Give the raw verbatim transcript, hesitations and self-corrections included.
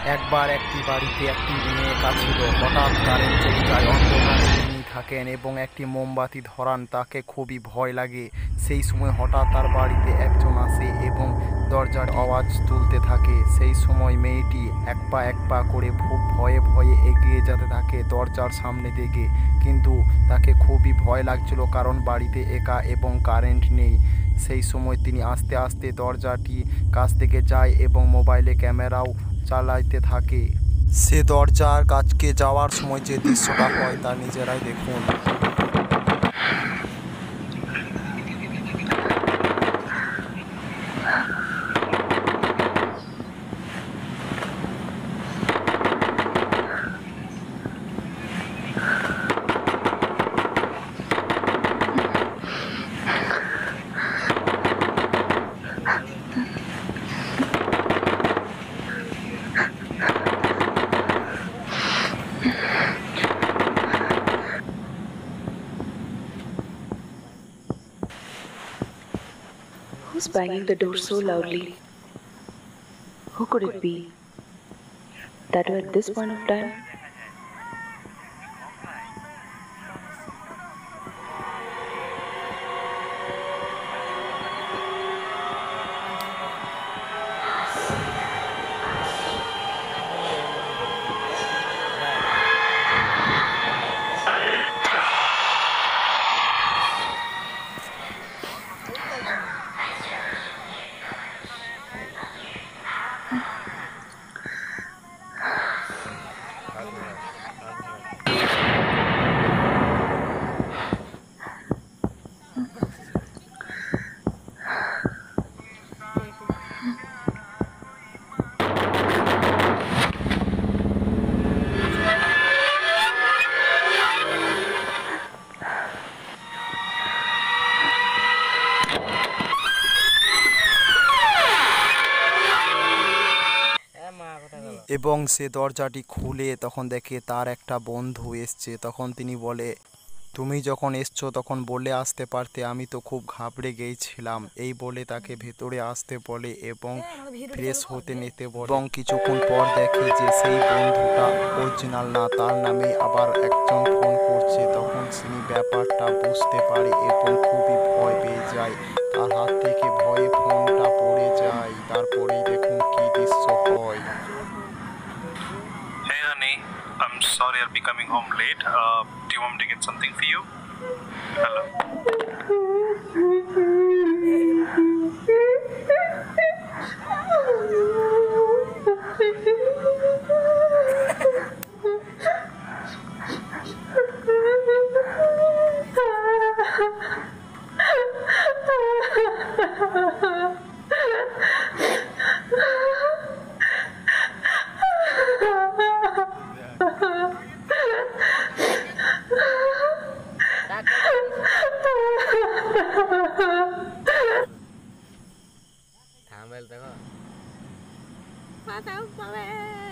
একবার একটি বাড়িতে একটি মেয়ে একা ছিল। হঠাৎ কারেন্ট চলে যায়। অন্ধকারে তিনি থাকেন এবং একটি মোমবাতি ধরান। তাকে খুবই ভয় লাগে। সেই সময় হঠাৎ তার বাড়িতে একজন আসে এবং দরজার আওয়াজ তুলতে থাকে। সেই সময় মেয়েটি এক পা এক পা করে খুব ভয়ে ভয়ে এগিয়ে যেতে থাকে দরজার সামনে দিকে। কিন্তু তাকে খুবই ভয় লাগছিল, কারণ বাড়িতে একা এবং কারেন্ট নেই। সেই সময় তিনি আস্তে আস্তে দরজাটি কাছ থেকে যায় এবং মোবাইলে ক্যামেরাও চালাইতে থাকে। সে দরজার কাছকে যাওয়ার সময় যে দৃশ্যটা হয় তা নিজেরাই দেখুন। Who's banging the door so loudly? Who could it be? That at this point of time? এবং সে দরজাটি খুলে তখন দেখে তার একটা বন্ধু এসছে। তখন তিনি বলে, তুমি যখন এসছো তখন বলে আসতে পারতে, আমি তো খুব ঘাবড়ে গিয়েছিলাম। এই বলে তাকে ভেতরে আসতে বলে এবং ফ্রেশ হতে নিতে বলে। এবং কিছুক্ষণ পর দেখে যে সেই বন্ধুটা অরিজিনাল না, তার নামে আবার একজন ফোন করছে। তখন তিনি ব্যাপারটা বুঝতে পারে এবং খুবই ভয় পেয়ে যায়। তার হাত থেকে ভয়ে ফোনটা পড়ে যায়। তারপরেই দেখুন কি দৃশ্য হয়। Hey honey, I'm sorry I'll be coming home late. Uh, do you want me to get something for you? Hello? Thamel দেখো